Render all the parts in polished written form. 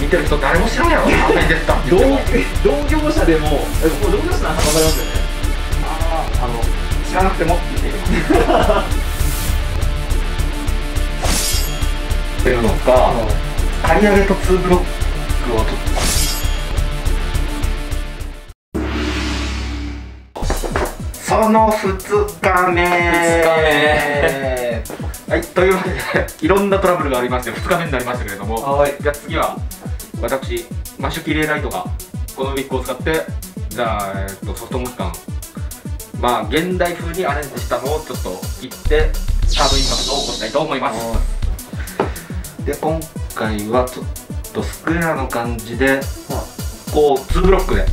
見てる人誰も知らんやろ。何ですか。 同業者でも、これ同業者なんか分かりますよね。 知らなくても見ています。っていうのか、刈り上げと2ブロックをちょっと。その2日目。はい、というわけでいろんなトラブルがありまして2日目になりましたけれども、じゃあ次は私マッシュキレイライトがこのウィッグを使ってじゃあ、ソフトモヒカン現代風にアレンジしたのをちょっと切ってサードインパクトを起こしたいと思います。で今回はちょっとスクエアの感じでこう2ブロックで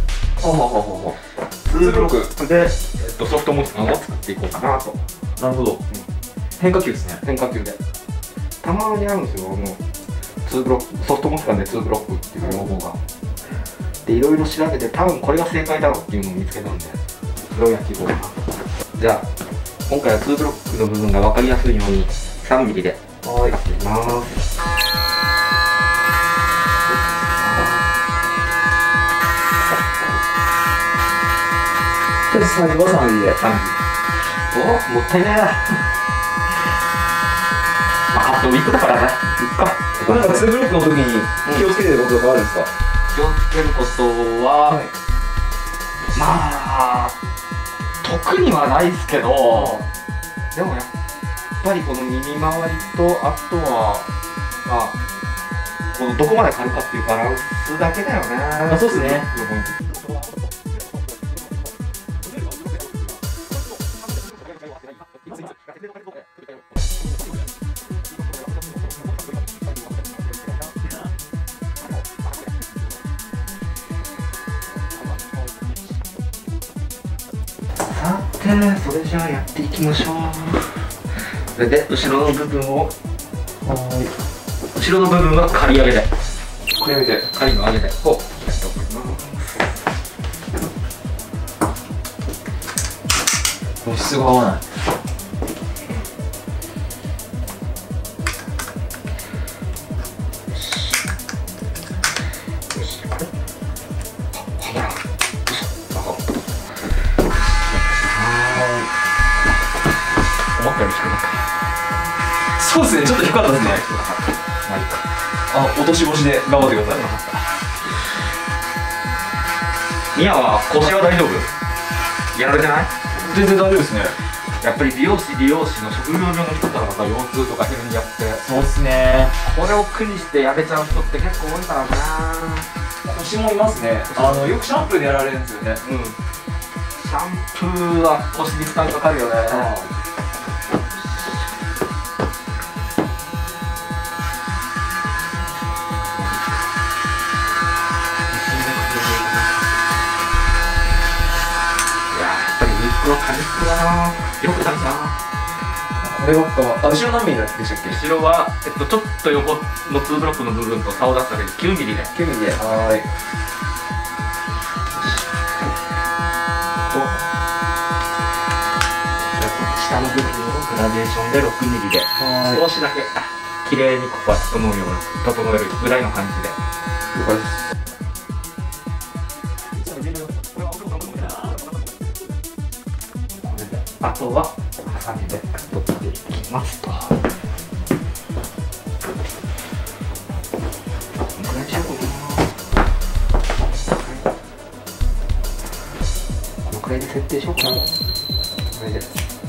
2ブロックでソフトモヒカンを作っていこうかなと。 なるほど。変化球ですね。 変化球でたまにあるんですよ、2ブロックソフトモヒカンで2ブロックっていう用語が。でいろいろ調べて多分これが正解だろうっていうのを見つけたんでそれをやっていこうかな。じゃあ今回は2ブロックの部分が分かりやすいように3ミリでやっていきます。 最後は3ミリで。 3ミリ。お、もったいねえな。あとウィッグだからね。 これなんか2ブロックの時に気をつけてることとかあるんですか？ 気をつけることは、特にはないですけど、でもやっぱりこの耳周りとあとはこのどこまで刈るかっていうバランスだけだよね。 そうですね。 それじゃあやっていきましょう。それで後ろの部分は刈り上げで刈りの上げでやっておきます。 質が合わない。 思ったより低かった。 そうですね、ちょっと低かったですね。落とし干しで頑張ってください。 ミヤは腰は大丈夫？やられてない？ 全然大丈夫ですね。 やっぱり美容師の職業病の人とか腰痛とかヘルニアって、 そうですね。 これを苦にしてやれちゃう人って結構多いからな。 腰もいますね。よくシャンプーでやられるんですよね。 シャンプーは腰に負担かかるよね。軽くだな。よくないな。 こればっかは後ろ何ミリでしたっけ？ 後ろはちょっと横の2ブロックの部分と差を出すだけで9ミリで。 9ミリで。はい。 下の部分をグラデーションで6ミリで少しだけ綺麗にここは整えるぐらいの感じで。了解です。あとはハサミで取っていきますと。このくらいしようかな。このくらいで設定しようかな。これで。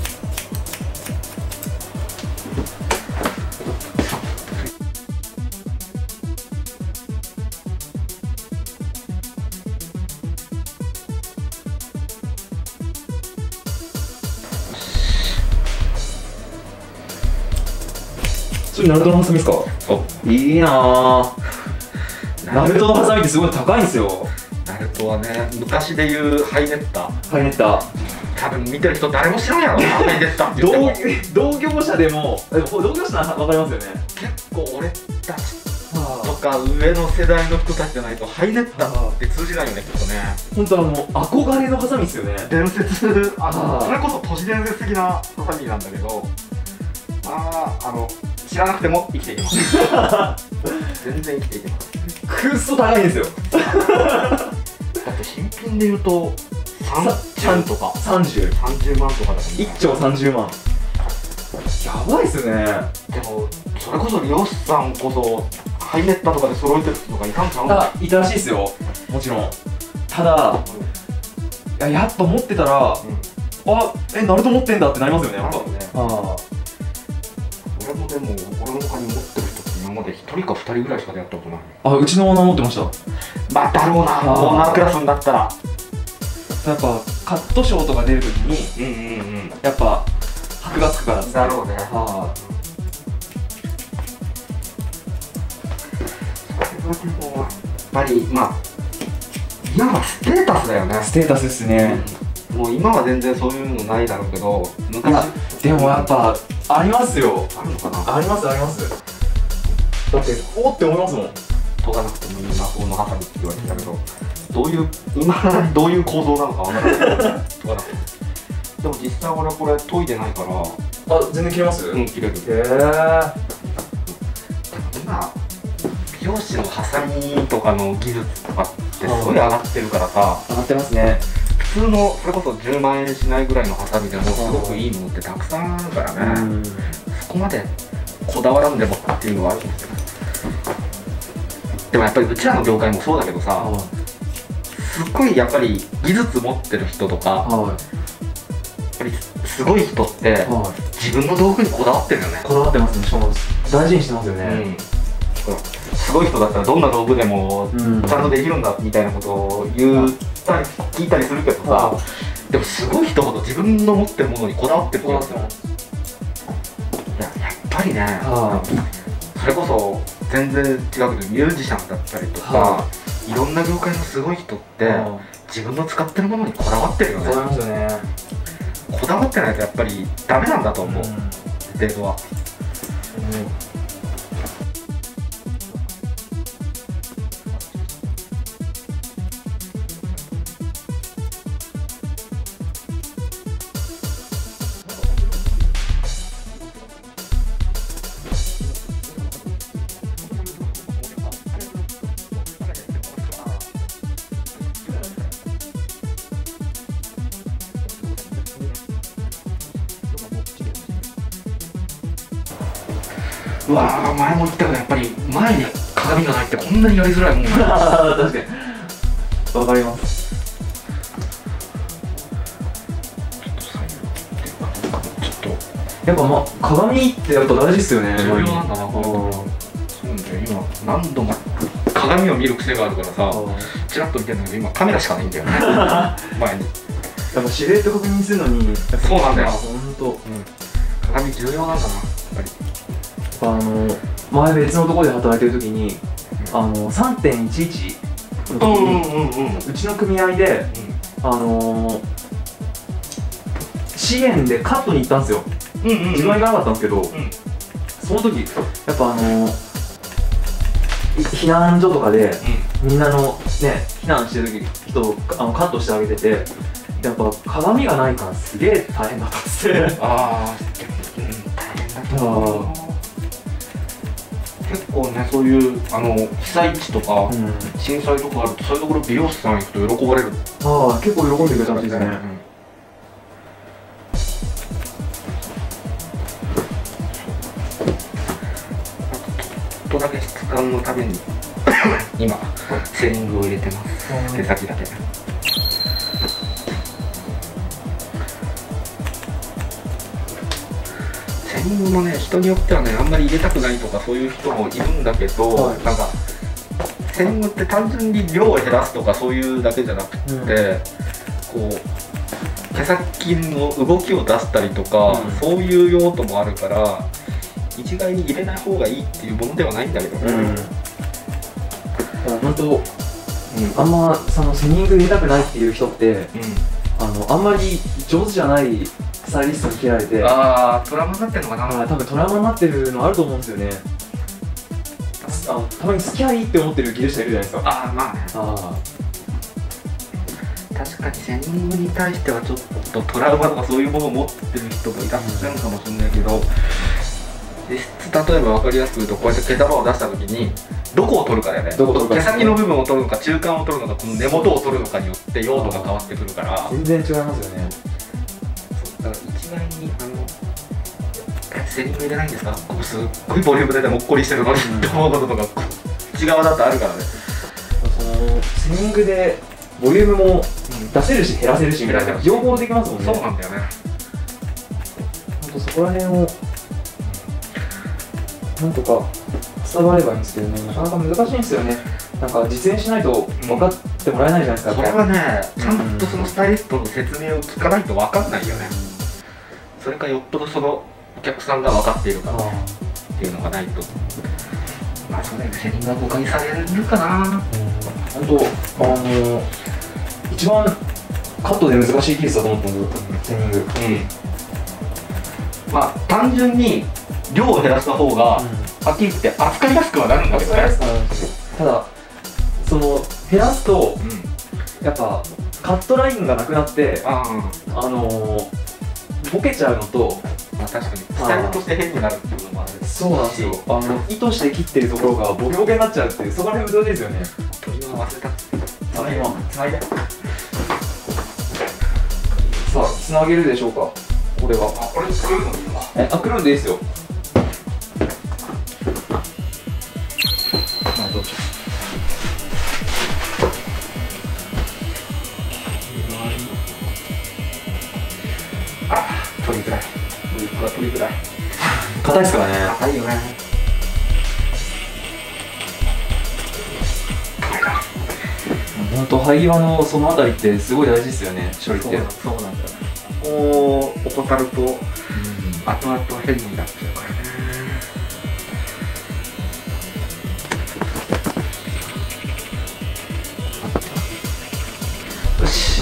それナルトのハサミですか？いいなぁ。ナルトのハサミってすごい高いんですよ。 ナルトはね、昔でいうハイネッタ。 ハイネッタ。 多分見てる人誰も知らんやろ。ハイネッタって言っても。 同業者でも、同業者なら分かりますよね。 結構俺たちとか上の世代の人たちじゃないとハイネッタって通じないよね、きっとね。 本当はもう憧れのハサミですよね。 伝説、それこそ都市伝説的なハサミなんだけど、知らなくても生きていけます。全然生きていけます。 くっそ高いんですよ。 だって新品で言うと30とか30万とかだもんね。 1兆30万。やばいっすね。 でもそれこそ漁師さんこそハイネッタとかで揃えてる人がいたんちゃうんだ。 いたらしいですよ、もちろん。ただ、やっぱ持ってたら、ナルト持ってんだってなりますよね、やっぱ。 俺もでも、俺の他に持ってる人って今まで1人か2人ぐらいしか出会ったことない。 うちのオーナー持ってました。 まあだろうな、オーナークラスになったら。 やっぱカットショーとか出るときに、やっぱ箔がつくからですね。 だろうね。やっぱりまあ今はステータスだよね。 ステータスですね。 もう今は全然そういうのないだろうけど、昔でもやっぱありますよ。 あるのかな。 ありますあります。だっておって思いますもん。 研がなくてもいい魔法のハサミって言われてたけど、今どういう構造なのかわからない。研がなくても。でも実際俺これ研いでないから。 全然切れます？ 切れる。今美容師のハサミとかの技術とかってすごい上がってるからさ。 上がってますね。 普通のそれこそ10万円しないぐらいのハサミでもすごくいいものってたくさんあるからね。そこまでこだわらんでもっていうのはあるんですけど。でもやっぱりうちらの業界もそうだけどさ、すっごいやっぱり技術持ってる人とか、やっぱりすごい人って自分の道具にこだわってるよね。 こだわってますね。しかも大事にしてますよね。 すごい人だったらどんな道具でもちゃんとできるんだみたいなことを言ったり聞いたりするけどさ、でもすごい人ほど自分の持ってるものにこだわってる気がする。やっぱりね、それこそ全然違うけどミュージシャンだったりとか、いろんな業界のすごい人って自分の使ってるものにこだわってるよね。 こだわりますよね。 こだわってないとやっぱりダメなんだと思う、程度は。うわー、前も言ったけどやっぱり前に鏡がないってこんなにやりづらいもんね。 確かにわかります。やっぱ鏡ってやっぱ大事っすよね。 重要なんだな。そうなんだよ。今何度も鏡を見る癖があるからさ、チラッと見てるんだけど今カメラしかないんだよね。前にやっぱシルエット確認するのに。 そうなんだよ。 本当。 鏡重要なんだな、やっぱり。 前別のところで働いてる時に3.11 の時にうちの組合で支援でカットに行ったんですよ。自分は行かなかったんですけど、その時やっぱ避難所とかでみんなのね避難してる時人をカットしてあげてて、やっぱ鏡がないからすげえ大変だったっつって。 大変だったな。結構ね、そういう被災地とか震災とかあるとそういうところ美容師さん行くと喜ばれる。 結構喜んでくれたらしいですね。 ちょっとだけ質感のために今セリングを入れてます。手先だけ。セリングもね、人によってはね、あんまり入れたくないとかそういう人もいるんだけど、なんかセリングって単純に量を減らすとかそういうだけじゃなくて、こう手先の動きを出したりとか、そういう用途もあるから一概に入れない方がいいっていうものではないんだけどね。 本当、あんまセリング入れたくないっていう人って、あんまり上手じゃないスタイリストに切られて、 トラウマになってるのかな。 多分トラウマになってるのあると思うんですよね。たまに付き合いって思ってる技術者いるじゃないですか。 まあね。確かにセリングに対してはちょっとトラウマとかそういうものを持ってる人もいらっしゃるかもしれないけど、 実質例えば分かりやすく言うと、こうやって毛束を出した時にどこを取るかだよね。毛先の部分を取るのか中間を取るのかこの根元を取るのかによって用途が変わってくるから、 全然違いますよね。 だから一概にセリング入れないんですか、ここすっごいボリュームでもっこりしてるのにって思うこととかこっち側だとあるからね。 そのセリングでボリュームも出せるし減らせるしみたいな両方できますもんね。 そうなんだよね。 ほんとそこら辺をなんとか伝わればいいんですけどね、なかなか難しいんですよね。なんか実演しないと分かってもらえないじゃないですか。 それはね、ちゃんとそのスタイリストの説明を聞かないと分かんないよね。それかよっぽどそのお客さんが分かっているからっていうのがないと、まあそれでセリングは誤解されるかな。 本当一番カットで難しいケースだと思ったんですよ、セリング。 まあ単純に量を減らした方がはっきり言って扱いやすくはなるんだけどね。 ただその減らすとやっぱカットラインがなくなってボケちゃうのと、 まあ確かにスタイルとして変になるっていうのもあるし、 そうなんですよ。意図して切ってるところがボケボケになっちゃうっていう、そこら辺難しいですよね。 取り忘れた。 つないで。さあ、つなげるでしょうか。これは。 これくるのいいのか。 くるんでいいですよ。まあどうしよう。取りづらい。取りづらい。 硬いですからね。 硬いよね。 本当生え際のそのあたりってすごい大事ですよね、処理って。 そうなんだよね。こう怠ると後々変になっちゃうからね。よし。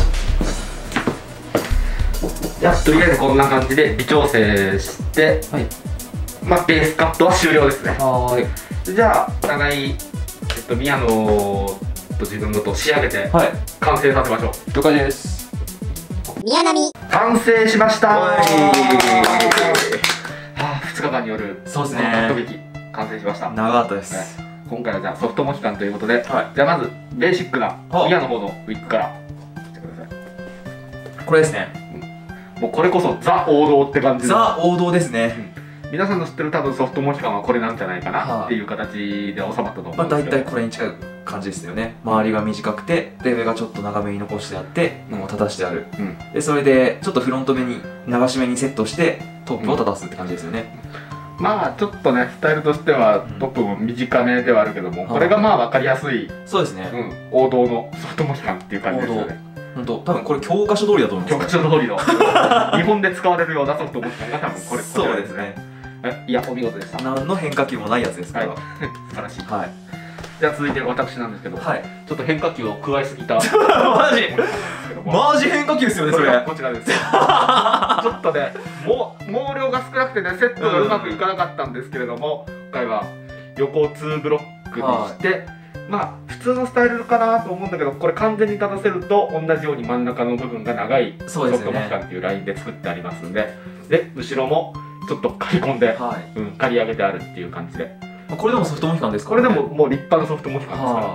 じゃあとりあえずこんな感じで微調整して、まあベースカットは終了ですね。じゃあ長い宮野と自分のと仕上げて完成させましょう。 了解です。 宮並完成しました。2日間によるそうですね、 カット劇完成しました。 長かったです。 今回はじゃあソフトモヒカンということで、じゃあまずベーシックな宮の方のウィッグからしてください。 これですね。 もうこれこそザ王道って感じの。 ザ王道ですね。 皆さんの知ってる多分ソフトモヒカンはこれなんじゃないかなっていう形で収まったと思うんですけど、 大体これに近い感じですよね。周りが短くて、で上がちょっと長めに残してあってもう立たしてある、でそれでちょっとフロント目に流し目にセットしてトップを立たすって感じですよね。 まあちょっとねスタイルとしてはトップも短めではあるけども、これがまあ分かりやすい、 そうですね、 王道のソフトモヒカンっていう感じですよね。 本当多分これ教科書通りだと思います。 教科書通りの日本で使われるようなソフトモヒカンが多分これ。 そうですね。 いやお見事でした。 何の変化球もないやつですから。 素晴らしい。じゃあ続いて私なんですけど、ちょっと変化球を加えすぎたマジ変化球ですよね。それこちらです。ちょっとね毛量が少なくてねセットがうまくいかなかったんですけれども、今回は横を2ブロックにして、まあ普通のスタイルかなと思うんだけど、これ完全に立たせると同じように真ん中の部分が長いソフトモヒカンっていうラインで作ってありますんで、で後ろもちょっと刈り込んで、刈り上げてあるっていう感じで。これでもソフトモヒカンですか？これでももう立派なソフトモヒカンですから。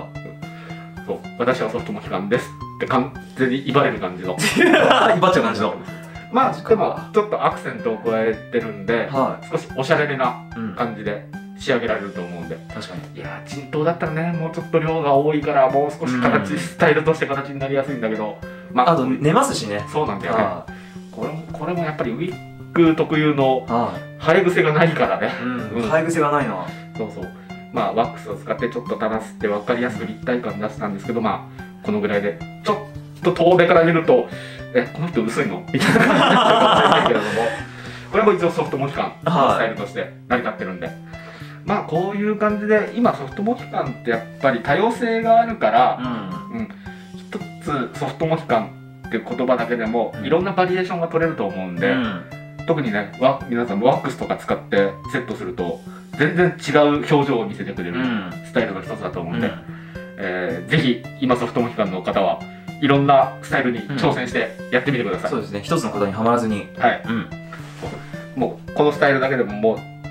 そう、私はソフトモヒカンですって完全に威張れる感じの。威張っちゃう感じの。 まあでもちょっとアクセントを加えてるんで、少しおしゃれめな感じで仕上げられると思うんで。 確かに。 いやー、均等だったらね、もうちょっと量が多いからもう少し形、スタイルとして形になりやすいんだけど、まああと寝ますしね。 そうなんだよね。これもやっぱりウィッグ特有の生え癖がないからね。 生え癖がないな。 そうそう。まあワックスを使ってちょっと垂らして分かりやすく立体感出したんですけど、まあこのぐらいでちょっと遠目から見るとこの人薄いのみたいな感じになっちゃうかもしれないけれども、これも一応ソフトモヒカンのスタイルとして成り立ってるんで、まあこういう感じで今ソフトモヒカンってやっぱり多様性があるから、一つソフトモヒカンっていう言葉だけでもいろんなバリエーションが取れると思うんで、特にね皆さんワックスとか使ってセットすると全然違う表情を見せてくれるスタイルの一つだと思うんで、ぜひ今ソフトモヒカンの方はいろんなスタイルに挑戦してやってみてください。 そうですね、一つの方にはまらずに、 もうこのスタイルだけでももう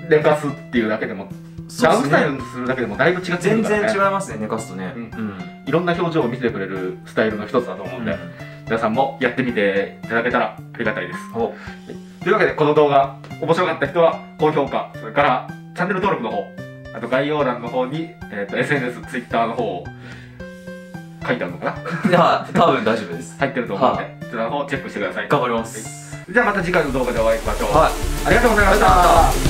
寝かすっていうだけでもダウンスタイルにするだけでもだいぶ違ってくるからね。 全然違いますね、寝かすとね。 いろんな表情を見せてくれるスタイルの一つだと思うんで、皆さんもやってみていただけたらありがたいです。というわけでこの動画面白かった人は高評価、それからチャンネル登録の方、あと概要欄の方に、SNS、Twitter の方を書いてあるのかな。 いや、多分大丈夫です。 入ってると思うので、そちらの方をチェックしてください。 頑張ります。 じゃあまた次回の動画でお会いしましょう。 はい、 ありがとうございました。